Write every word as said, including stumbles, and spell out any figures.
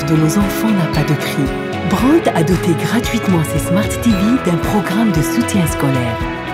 de nos enfants n'a pas de prix. Brandt a doté gratuitement ses Smart T V d'un programme de soutien scolaire.